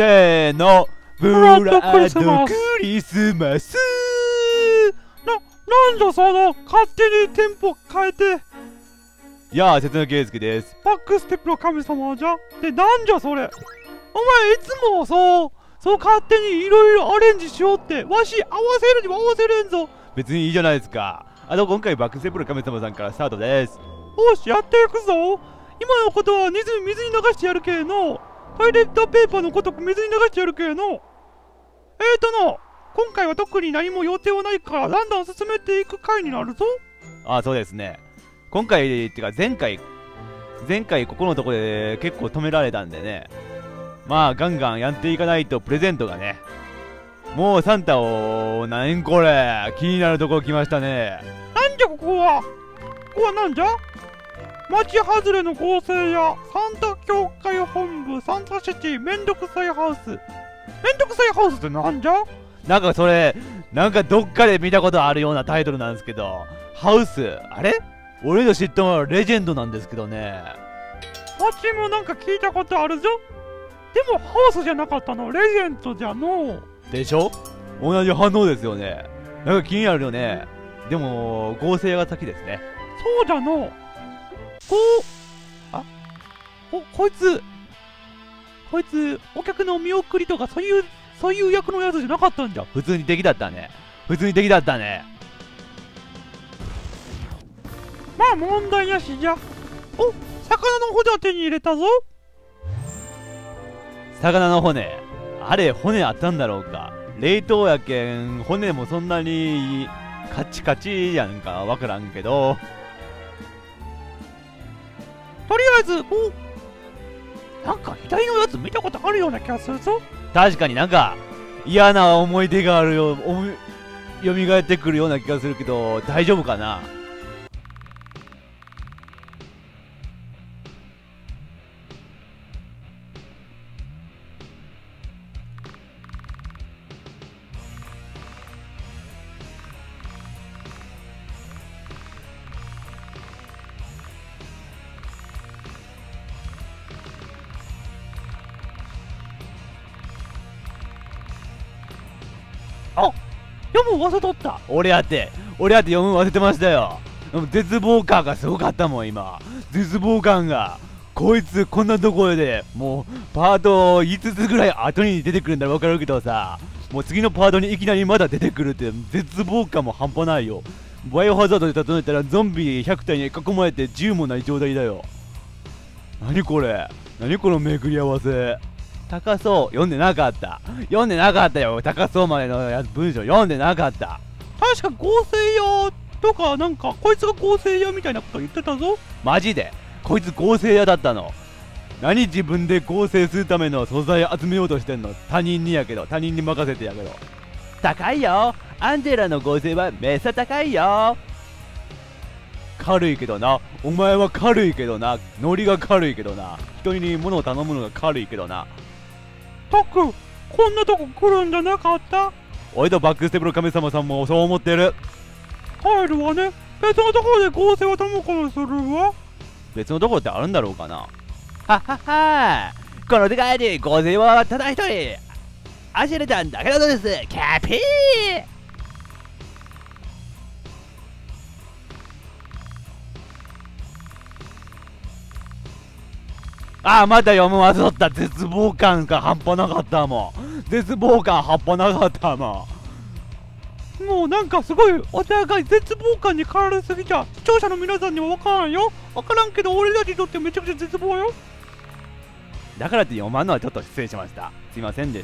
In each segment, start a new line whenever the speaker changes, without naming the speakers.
せーの、ブラッドクリスマス。
なんじゃその勝手にテンポ変えて。
やあ、節野圭介です。
バックステップの神様じゃ。で、なんじゃそれ。お前いつもそう勝手にいろいろアレンジしようって。わし合わせるにも合わせれんぞ。
別にいいじゃないですか。今回バックステップの神様さんからスタートです。
よし、やっていくぞ。今のことは水に流してやるけの。トイレットペーパーのこと水に流してやるけの。今回は特に何も予定はないからだんだん進めていく回になるぞ。
ああ、そうですね。今回ってか前回ここのとこで結構止められたんでね、まあガンガンやっていかないとプレゼントがね、もうサンタを何これ気になるところ来ましたね。
なんじゃここはなんじゃ。町外れの合成屋サンタ協会本部サンタシティめんどくさいハウス。めんどくさいハウスってなんじゃ。
なんかそれどっかで見たことあるようなタイトルなんですけど、ハウスあれ俺の知ったのはレジェンドなんですけどね。
わしもなんか聞いたことあるぞ。でもハウスじゃなかったの、レジェンドじゃのう。
でしょ。同じ反応ですよね。なんか気になるよね。でも合成が先ですね。
そうじゃのう。こいつお客の見送りとかそういう役のやつじゃなかったんじゃ。
普通に敵だったね。
まあ問題なしじゃ。お、魚の骨は手に入れたぞ。
魚の骨、あれ骨あったんだろうか。冷凍やけん骨もそんなにカチカチやんかわからんけど、
とりあえずなんか左のやつ見たことあるような気がするぞ。
確かになんか嫌な思い出があるよ、蘇ってくるような気がするけど大丈夫かな。
読む忘れとった。
俺やって読む忘れてましたよ。絶望感がすごかったもん今。絶望感が、こいつこんなところでもうパート5つぐらい後に出てくるんだら分かるけどさ、もう次のパートにいきなりまだ出てくるって絶望感も半端ないよ。バイオハザードで例えたらゾンビ100体に囲まれて銃もない状態だよ。何この巡り合わせ。高そう読んでなかったよ。高そうまでの文章読んでなかった。
確か合成屋とかなんかこいつが合成屋みたいなこと言ってたぞ。
マジでこいつ合成屋だったの。何自分で合成するための素材集めようとしてんの。他人に任せてやけど。高いよ、アンジェラの合成はめっさ高いよ。軽いけどな、お前は軽いけどな、ノリが軽いけどな、人に物を頼むのが軽いけどな。
たくん、こんなとこ来るんじゃなかった。
俺とバックステップの神様さんもそう思ってる。
帰るわね。別のところで合成を頼むことするわ。
別のところってあるんだろうかな。はっはっは、この世界で合成はただ一人、アシェルちゃんだけなのです。キャピー。ああ、また読む忘れた。絶望感が半端なかったもん。
もうなんかすごいお互い絶望感に駆られすぎちゃ視聴者の皆さんにも分からんよ。分からんけど俺たちにとってめちゃくちゃ絶望よ。
だからって読まんのはちょっと失礼しました。すいませんでした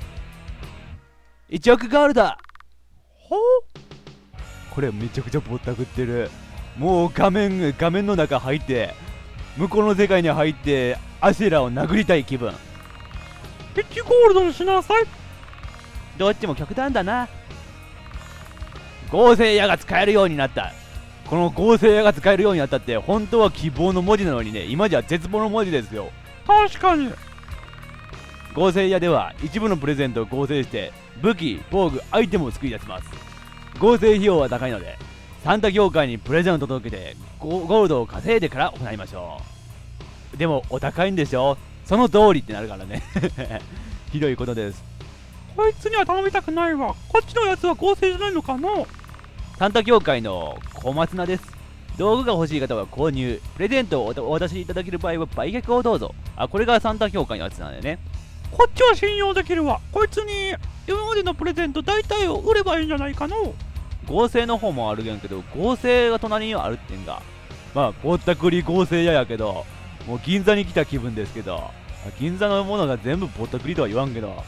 。1億ガールだ。
ほう、
これめちゃくちゃぼったくってる。もう画面の中入って向こうの世界に入ってアシェラを殴りたい気分。
1ゴールドにしなさい。
どっちも極端だな。合成屋が使えるようになった。この合成屋が使えるようになったって本当は希望の文字なのにね、今じゃ絶望の文字ですよ。
確かに。
合成屋では一部のプレゼントを合成して武器、防具、アイテムを作り出します。合成費用は高いのでサンタ業界にプレゼントを届けてゴールドを稼いでから行いましょう。でもお高いんでしょ。その通りってなるからねひどいことです。
こいつには頼みたくないわ。こっちのやつは合成じゃないのかの。
サンタ協会の小松菜です。道具が欲しい方は購入、プレゼントをお渡しいただける場合は売却をどうぞ。あ、これがサンタ協会のやつなんだよね。
こっちは信用できるわ。こいつに今までのプレゼント大体を売ればいいんじゃないかの。
合成の方もあるんけど、合成が隣にはあるってんが、まあぼったくり合成屋やけど、もう銀座に来た気分ですけど、銀座のものが全部ぼったくりとは言わんけど、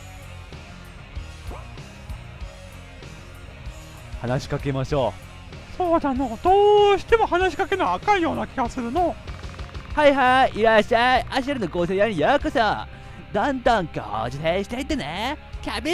話しかけましょ
う。そうだの。どうしても話しかけなあかんような気がするの。
はいはい、いらっしゃい。アシェルの合成屋にようこそ。どんどん合成していってね。キャビ。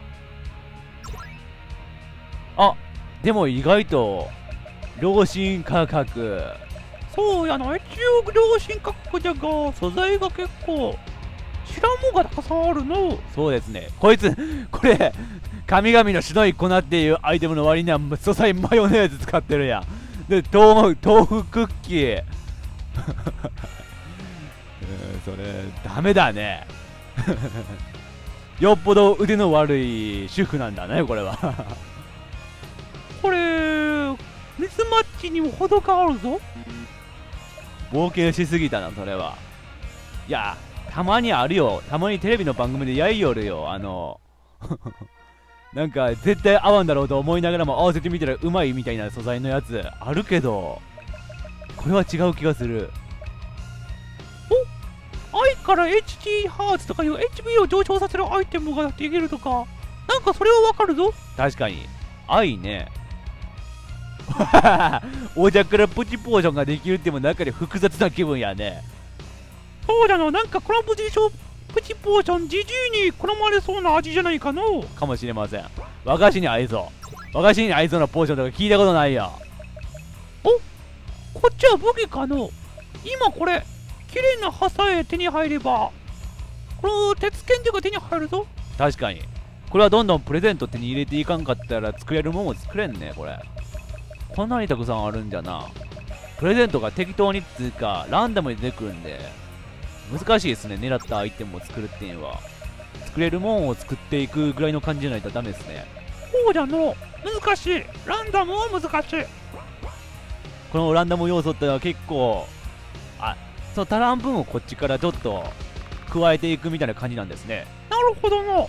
あ、でも意外と良心価格。
そうやな、一応良心価格じゃが素材が結構知らんもんがたくさんあるの。
そうですね。こいつこれ神々の白い粉っていうアイテムの割には素材マヨネーズ使ってるやん。で豆腐クッキーそれダメだねよっぽど腕の悪い主婦なんだね、これは
これミスマッチにも程があるぞ。
冒険しすぎたな、それは。いや、たまにあるよ。たまにテレビの番組でやいよるよ。なんか絶対合わんだろうと思いながらも合わせてみたらうまいみたいな素材のやつあるけど、これは違う気がする。
お、愛から HT ハーツとかいう HP を上昇させるアイテムができるとか、なんかそれはわかるぞ。
確かに愛ねおじゃからプチポーションができるっても中で複雑な気分やね。
そうだな、なんかこのプチポーションじじいに好まれそうな味じゃないかの。
かもしれません。和菓子に合いそう。和菓子に合いそうなポーションとか聞いたことないよ。
お、こっちは武器かの。今これ綺麗な刃さえ手に入ればこの鉄剣が手に入るぞ。
確かにこれはどんどんプレゼント手に入れていかんかったら作れるもんも作れんね。これこんなにたくさんあるんじゃな。プレゼントが適当にっつうかランダムに出てくるんで難しいですね。狙ったアイテムを作るっていうのは作れるもんを作っていくぐらいの感じじゃないとダメですね。
そうじゃの、難しい。ランダムは難しい。
このランダム要素ってのは結構その足らん分をこっちからちょっと加えていくみたいな感じなんですね。
なるほどの。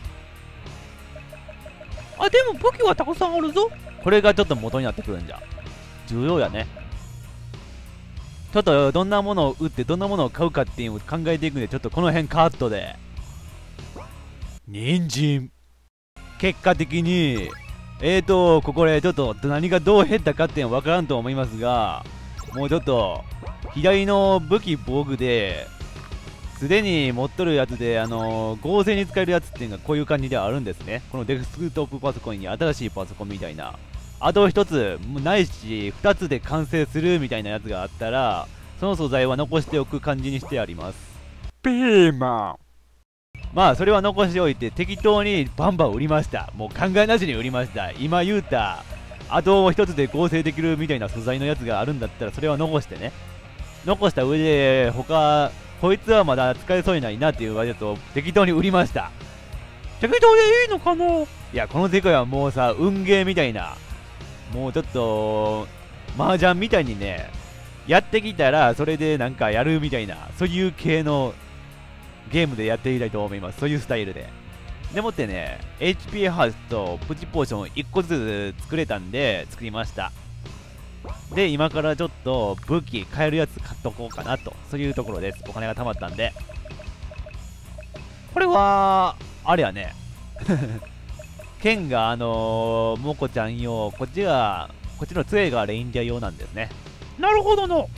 あ、でも武器はたくさんあるぞ。
これがちょっと元になってくるんじゃ重要やね。ちょっとどんなものを売ってどんなものを買うかっていうのを考えていくんで、ちょっとこの辺カットで。人参。結果的にここでちょっと何がどう減ったかっていうのは分からんと思いますが、もうちょっと左の武器防具ですでに持っとるやつで合成に使えるやつっていうのがこういう感じであるんですね。このデスクトップパソコンに新しいパソコンみたいな、あと1つないし2つで完成するみたいなやつがあったら、その素材は残しておく感じにしてあります。
ピーマン。
まあそれは残しておいて適当にバンバン売りました。もう考えなしに売りました。今言うたあと1つで合成できるみたいな素材のやつがあるんだったらそれは残してね。残した上で他こいつはまだ使えそうにないなっていうやつを適当に売りました。
適当でいいのかの。
いやこの世界はもうさ運ゲーみたいな、もうちょっと麻雀みたいにねやってきたらそれでなんかやるみたいな、そういう系のゲームでやっていきたいと思います。そういうスタイルででもってね HP ハウスとプチポーション1個ずつ作れたんで作りました。で今からちょっと武器買えるやつ買っとこうかなと、そういうところです。お金が貯まったんで。これはあれやね剣がモコちゃん用、こっちの杖がレインジャー用なんですね。
なるほどの。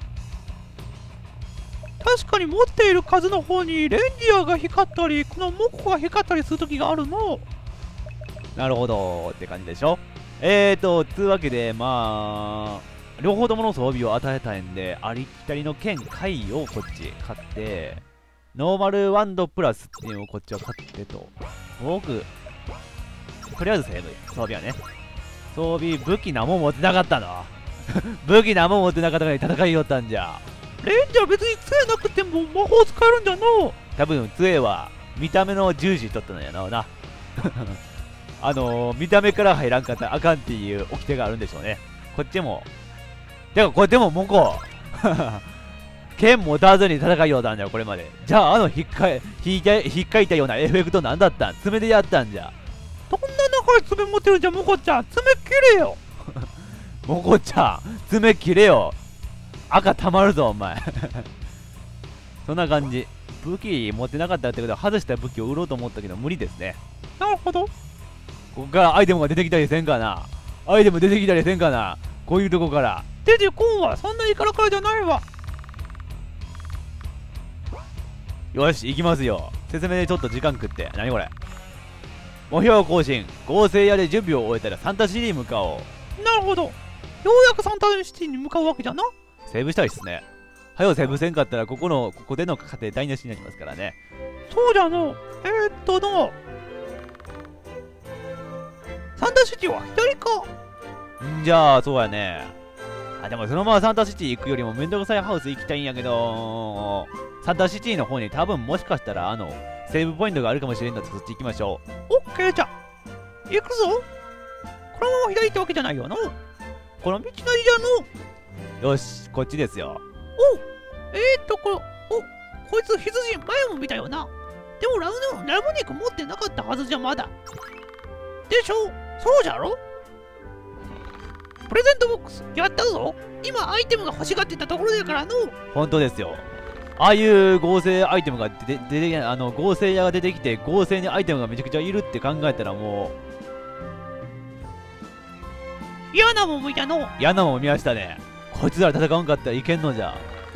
確かに持っている数の方にレンジャーが光ったりこのモコが光ったりする時があるの。
なるほどって感じでしょ。つうわけでまあ両方ともの装備を与えたいんで、ありきたりの剣貝をこっち買って、ノーマルワンドプラスっていうのをこっちは買ってと、僕とりあえずセーブ装備はね。装備武器何も持ってなかったの武器何も持ってなかったから戦いよったんじゃ。
レンジャー別に杖なくても魔法使えるんじゃの。
多分杖は見た目の重視しとったのやな。見た目から入らんかったらあかんっていう掟があるんでしょうね。こっちも。てか、これでも、もこ。剣持たずに戦いようたんだよ、これまで。じゃあ、引っかいたようなエフェクトなんだったん？爪でやったんじゃ。
どんな長い爪持ってるんじゃ、モコちゃん。爪切れよ。
モコちゃん、爪切れよ。赤たまるぞ、お前。そんな感じ。武器持ってなかったってことは、外した武器を売ろうと思ったけど、無理ですね。
なるほど。
ここからアイテムが出てきたりせんかな。アイテム出てきたりせんかな。こういうとこから。
出てこんわ。そんなにカラカラじゃないわ。
よし、行きますよ。説明でちょっと時間食って。何これ。目標更新。合成屋で準備を終えたらサンタシティに向かおう。
なるほど。ようやくサンタシティに向かうわけじゃな。
セーブしたいっすね。はよセーブせんかったらここでの家庭台無しになりますからね。
そうじゃの。サンタシティは左か。
んじゃあ、そうやね。でもそのままサンタシティ行くよりもめんどくさいハウス行きたいんやけど、サンタシティの方に多分もしかしたらセーブポイントがあるかもしれんのでそっち行きましょう。
オッケーじゃ。行くぞ。このまま左ってわけじゃないよの。この道のりじゃの。
よし、こっちですよ。
こいつ羊前も見たよな。でもラム肉持ってなかったはずじゃまだ。でしょ。そうじゃろ。プレゼントボックスやったぞ。今アイテムが欲しがってたところだからの。
本当ですよ。ああいう合成アイテムが合成屋が出てきて合成にアイテムがめちゃくちゃいるって考えたらも
う嫌なもん見たの。
嫌なもん見ましたね。こいつら戦わんかったらいけんのじゃ。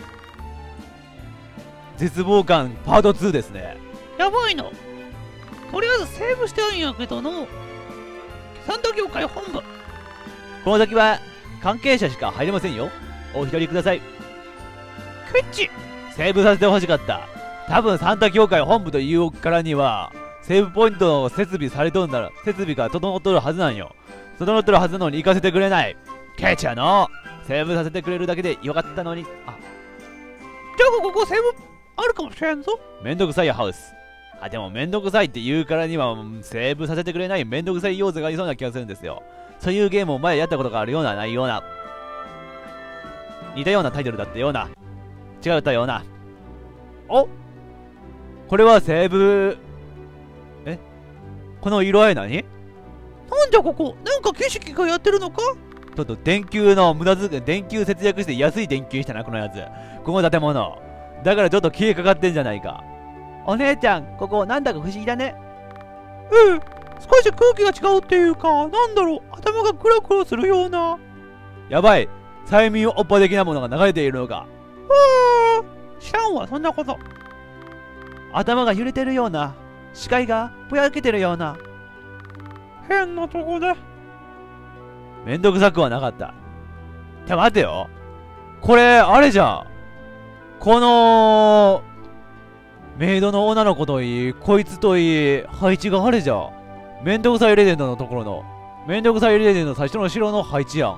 絶望感パート2ですね。
やばいの。とりあえずセーブしてるんやけどの。サンタ協会本部。
この先は関係者しか入れませんよ。お一人ください。
ケチ。
セーブさせてほしかった。多分サンタ協会本部というからにはセーブポイントの設備されとんなら設備が整っとるはずなんよ。整っとるはずなのに行かせてくれない。ケチやの。セーブさせてくれるだけでよかったのに。
じゃあここセーブあるかもしれんぞ。
めんどくさいハウス。でもめんどくさいって言うからにはセーブさせてくれないめんどくさい要素がありそうな気がするんですよ。そういうゲームを前やったことがあるようなないような似たようなタイトルだったような違ったような。お、これはセーブ。この色合い何？
なんじゃここ。なんか景色がやってるのか。
ちょっと電球の電球節約して安い電球したなこのやつ。この建物だからちょっと消えかかってんじゃないか。お姉ちゃん、ここなんだか不思議だね。
少し空気が違うっていうか、なんだろう、頭がクラクラするような。
やばい、催眠おっぱ的なものが流れているのか。
知らんわ、そんなこと。
頭が揺れてるような、視界がぼやけてるような。
変なとこで。
めんどくさくはなかった。待てよ。これ、あれじゃん。この、メイドの女の子といい、こいつといい、配置があれじゃん。めんどくさいレジェンドのところの。めんどくさいレジェンドの最初の城の配置やん。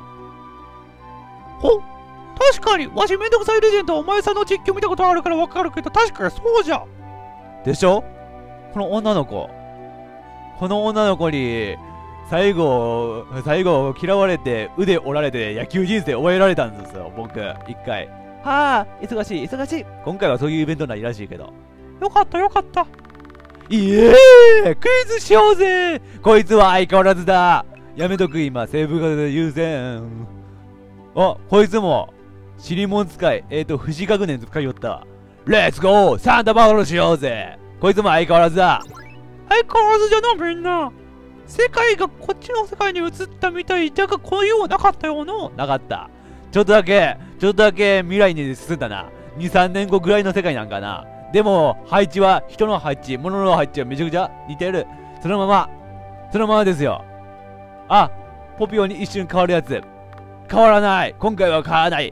確かに、わしめんどくさいレジェンドお前さんの実況見たことあるからわかるけど、確かにそうじゃ。
でしょ？この女の子に、最後嫌われて、腕折られて野球人生終えられたんですよ、僕、一回。忙しい。今回はそういうイベントないらしいけど。
よかった。
クイズしようぜ。こいつは相変わらずだ。やめとく、今、セーブ型で優先。こいつも、尻紋使い、不死学年使いよった。レッツゴーサンタバトルしようぜ。こいつも相変わらずだ。
相変わらずじゃな、みんな。世界がこっちの世界に移ったみたいだが、こういうのはなかったよな。
なかった。ちょっとだけ未来に進んだな。2、3年後ぐらいの世界なんかな。でも、配置は、人の配置、物の配置はめちゃくちゃ似てる。そのままですよ。ポピオに一瞬変わるやつ。変わらない。今回は変わらない。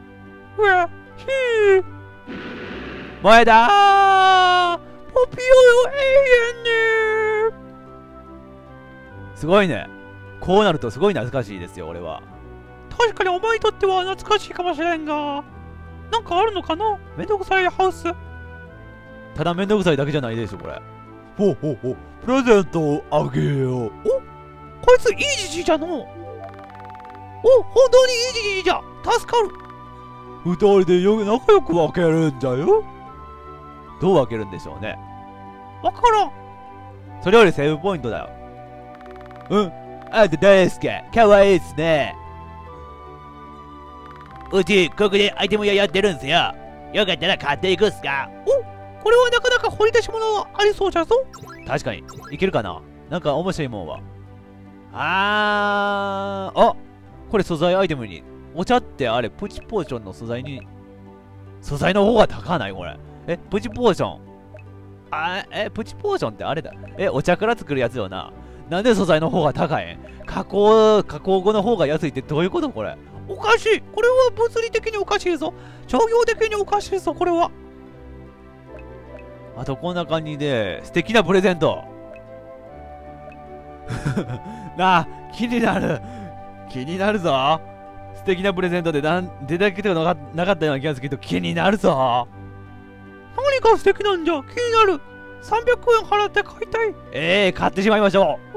前だー。
ポピオよ、永遠に。
すごいね。こうなるとすごい懐かしいですよ、俺は。
確かにお前にとっては懐かしいかもしれんが、なんかあるのかな。めんどくさいハウス。
ただめんどくさいだけじゃないでしょ、これ。
ほうほうほう。プレゼントをあげよう。お、こいついいじじいじゃの。お、本当にいいじじいじゃ。助かる。二人で仲良く分けるんじゃよ。
どう分けるんでしょうね。
わからん。
それよりセーブポイントだよ。うん。あんた大好き。かわいいっすね。うち、ここでアイテム屋やってるんすよ。よかったら買っていくっすか。
お、これはなかなか掘り出し物はありそうじゃぞ。
確かに。いけるかな。なんか面白いもんは。これ素材アイテムに。お茶ってあれ、プチポーションの素材に。素材の方が高ないこれ。プチポーション。プチポーションってあれだ。お茶から作るやつよな。なんで素材の方が高いん？加工後の方が安いってどういうことこれ。
おかしい。これは物理的におかしいぞ。商業的におかしいぞ、これは。
あとこんな感じで、素敵なプレゼント。なあ、気になる。気になるぞ。素敵なプレゼントで出たけどなかったような気がするけど、気になるぞ。
何が素敵なんじゃ。気になる。300円払って買いたい。
買ってしまいましょう。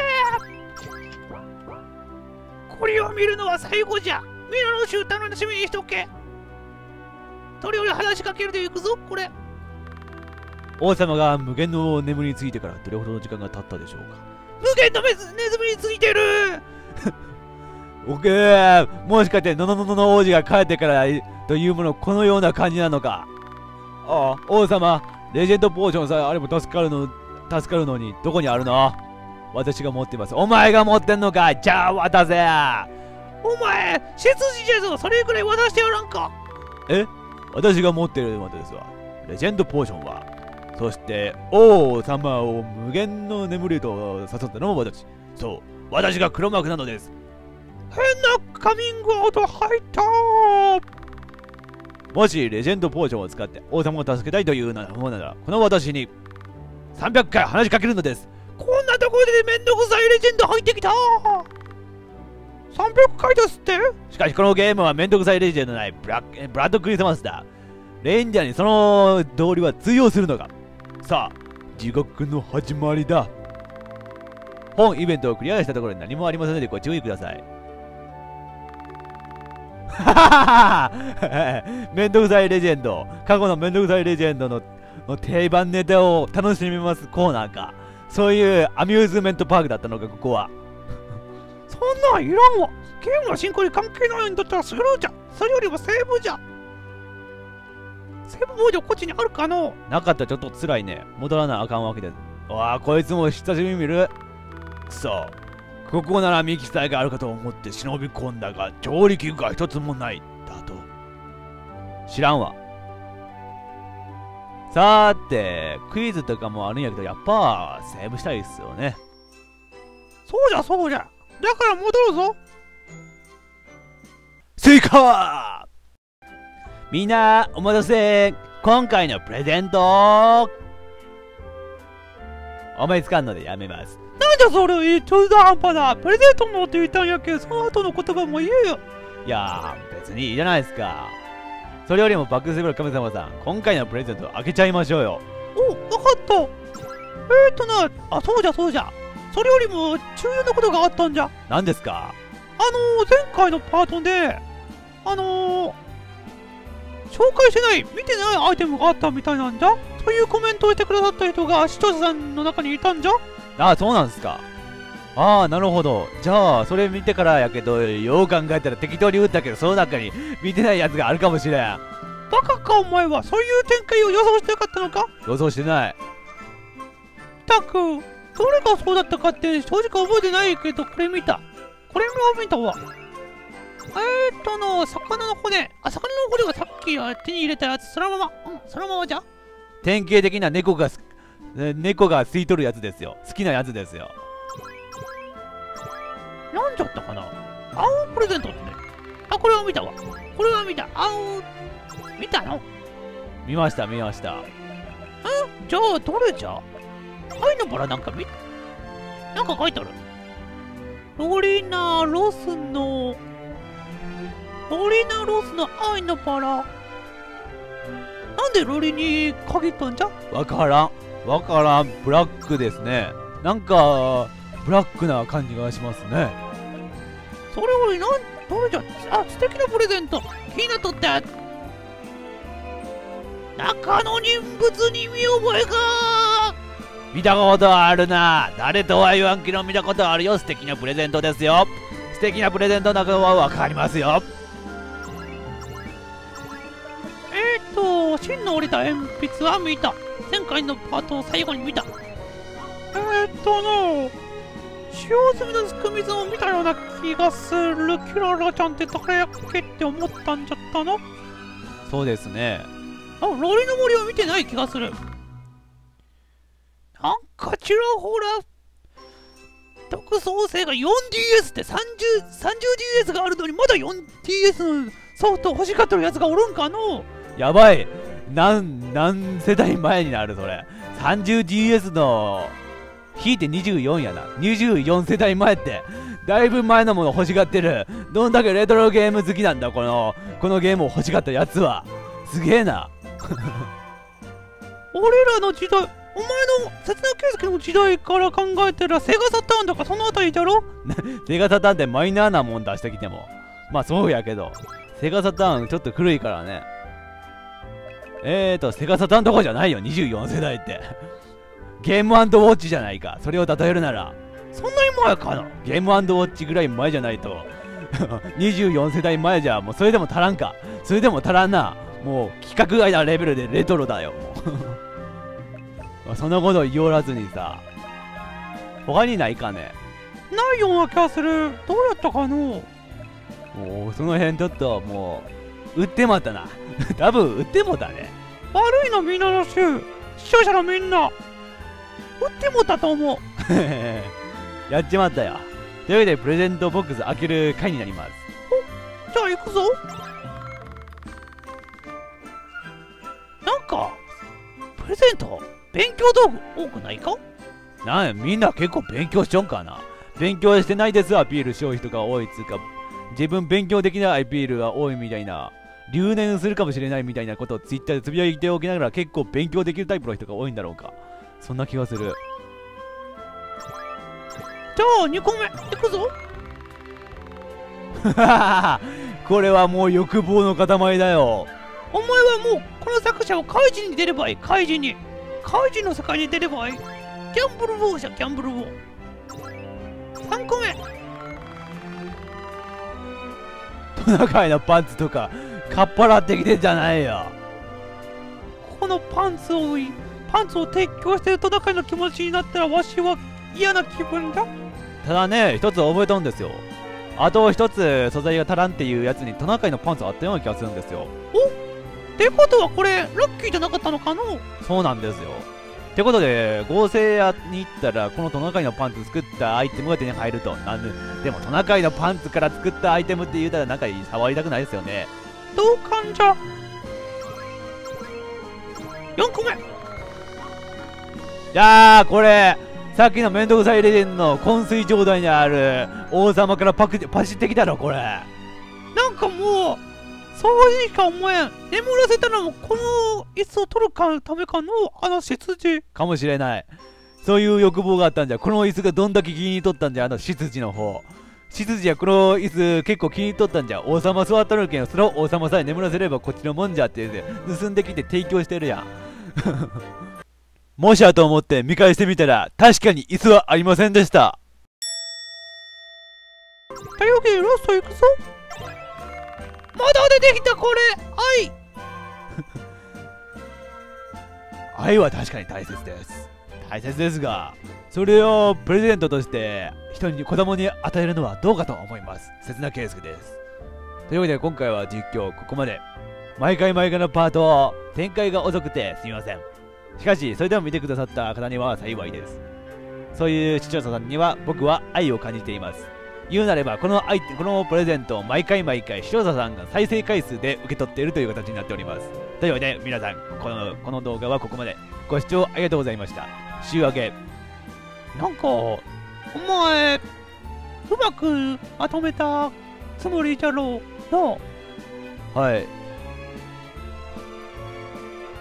これを見るのは最後じゃ。みんなの集楽しみにしとけ。とりあえず話しかけるでいくぞ、これ。
王様が無限の眠りについてからどれほどの時間が経ったでしょうか。
無限のネズミについてる。
もしかしての王子が帰ってからというものこのような感じなのか。ああ、王様、レジェンドポーションさえあれば助かるのにどこにあるの？私が持ってます。お前が持ってんのか。じゃあ渡せ。
お前、背筋じゃぞ。それくらい渡してやらんか。
私が持ってるのですわ。レジェンドポーションは。そして王様を無限の眠りと誘ったのも私。そう、私が黒幕なのです。
変なカミングアウト入った。
もしレジェンドポーションを使って王様を助けたいというならこの私に300回話しかけるのです。
こんなところでめんどくさいレジェンド入ってきた。300回ですって。
しかしこのゲームはめんどくさいレジェンドないブラッドクリスマスだ。レンジャーにその道理は通用するのか。さあ、地獄の始まりだ。本イベントをクリアしたところに何もありませんのでご注意ください。めんどくさいレジェンド。過去のめんどくさいレジェンドの定番ネタを楽しみますコーナーか。そういうアミューズメントパークだったのか、ここは。
そんなんいらんわ。ゲームの進行に関係ないんだったらスルーじゃ。それよりもセーブじゃ。セーブモードこっちにあるかの？
なかったらちょっと辛いね。戻らなあかんわけです。わあ、こいつも久しぶりに見る。くそ。ここならミキサーがあるかと思って忍び込んだが、調理器具が一つもない。だと。知らんわ。さーて、クイズとかもあるんやけど、やっぱセーブしたいっすよね。
そうじゃそうじゃ。だから戻るぞ。
スイカー。みんなお待たせ。今回のプレゼント思いつかんのでやめます。
なんじゃそれ、中途半端だ。プレゼントのって言ったんやけど、その後の言葉も言えよ。
いやー、別にいいじゃないですか。それよりもバックステーブル神様さん、今回のプレゼント開けちゃいましょうよ。
お、わかった。そうじゃそうじゃ。それよりも重要なことがあったんじゃ。
何ですか？
前回のパートで、紹介してない、見てないアイテムがあったみたいなんじゃ。というコメントをしてくださった人が視聴者さんの中にいたんじゃ。
ああ、そうなんですか。ああ、なるほど。じゃあ、それ見てからやけど、よう考えたら適当に打ったけど、その中に見てないやつがあるかもしれん。
バカかお前は。そういう展開を予想してなかったのか。
予想してない。
たく、どれがそうだったかって正直覚えてないけど、これ見た。これも見たわ。魚の骨。魚の骨がさっき手に入れたやつ、そのまま。そのままじゃ。
典型的な猫が吸い取るやつですよ。好きなやつですよ。
なんじゃったかな。プレゼントってね。これは見たわ。これは見た。見たの？
見ました。
じゃあ、どれじゃ？愛のバラなんかなんか書いてある。ロリナロスの愛のバラ。 なんでロリに限ったんじゃ？
わからん。わからん。ブラックですね。なんか、ブラックな感じがしますね。
それよりどれじゃ？あ、素敵なプレゼント。気になっとって。中の人物に見覚えが。
見たことあるな。誰とは言わんけど見たことあるよ。素敵なプレゼントですよ。素敵なプレゼントの中はわかりますよ。
芯の折れた鉛筆は見た。前回のパートを最後に見た。使用済みのすく水を見たような気がする。キララちゃんって誰やっけって思ったんじゃったの？
そうですね。
あ、ロリの森を見てない気がする。なんかちらほら特創生が 4DS って 30DS があるのにまだ 4DS のソフト欲しがってるやつがおるんかの？
やばい。何世代前になるそれ。 30DS の引いて24やな。24世代前ってだいぶ前のもの欲しがってる。どんだけレトロゲーム好きなんだこのゲームを欲しがったやつは。すげえな。
俺らの時代、お前の刹那圭介の時代から考えたらセガサターンとかそのあたりだろ？
セガサターンってマイナーなもん出してきてもまあそうやけど、セガサターンちょっと古いからね。セガサターンとかじゃないよ24世代ってゲーム&ウォッチじゃないか。それを例えるなら
そんなに前かな。
ゲーム&ウォッチぐらい前じゃないと24世代前じゃもうそれでも足らんか。それでも足らんな。もう規格外なレベルでレトロだよそのこと言おらずにさ、他にないかね。
ないような気がする。どうやったかの？
もうその辺ちょっともう売ってまったな多分売ってもたね。
悪いのみんなの視聴者のみんな売ってもたと思う
やっちまったよ。というわけでプレゼントボックス開ける回になります。
じゃあ行くぞ。なんかプレゼント勉強道具多くないか？
なんやみんな結構勉強しちょんかな。勉強してないですアピール消費とか多いっつうか、自分勉強できないアピールが多いみたいな、留年するかもしれないみたいなことをツイッターでつぶやいておきながら結構勉強できるタイプの人が多いんだろうか。そんな気がする。
じゃあ2個目いくぞ
これはもう欲望の塊だよ。
お前はもうこの作者を怪人に出ればいい。怪人の世界に出ればいい。ギャンブルボーじゃギャンブルボー。3個目
トナカイのパンツとかかっぱらってきてんじゃないよ。
このパンツを提供してるトナカイの気持ちになったらわしは嫌な気分だ。
ただね、一つ覚えたんですよ。あと一つ素材が足らんっていうやつにトナカイのパンツあったような気がするんですよ。
ってことはこれラッキーじゃなかったのかの？
そうなんですよ。ってことで合成屋に行ったらこのトナカイのパンツ作ったアイテムが手に入ると。でもトナカイのパンツから作ったアイテムって言うたらなんか触りたくないですよね。
同感じゃ。4個目
じゃあこれさっきのめんどくさいレジェンドの昏睡状態にある王様からパシってきたろこれ。
なんかもうそうにしか思えん。眠らせたのもこの椅子を取るためかの執事
かもしれない。そういう欲望があったんじゃ。この椅子がどんだけ気に入っとったんじゃ。執事の方。執事はこの椅子結構気に入っとったんじゃ。王様座っとるけんその王様さえ眠らせればこっちのもんじゃって言って盗んできて提供してるやんもしやと思って見返してみたら確かに椅子はありませんでした。
というわけでラストいくぞ。まだ出てきたこれ
愛は確かに大切です。大切ですが、それをプレゼントとして人に子供に与えるのはどうかと思います。刹那圭介です。というわけで今回は実況ここまで。毎回のパート展開が遅くてすみません。しかしそれでも見てくださった方には幸いです。そういう視聴者さんには僕は愛を感じています。言うなればこのプレゼントを毎回視聴者さんが再生回数で受け取っているという形になっております。というわけで皆さんこの動画はここまで。ご視聴ありがとうございました。週明け。
なんかお前うまくまとめたつもりじゃろうな。
はい。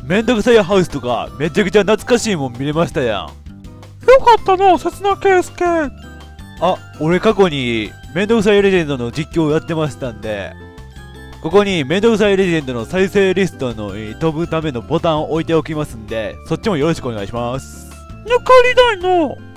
めんどくさいハウスとかめちゃくちゃ懐かしいもん見れましたやん。
よかったの、刹那圭介。
あ、俺過去にめんどくさいレジェンドの実況をやってましたんで、ここにめんどくさいレジェンドの再生リストの飛ぶためのボタンを置いておきますんで、そっちもよろしくお願いします。
抜かりないの。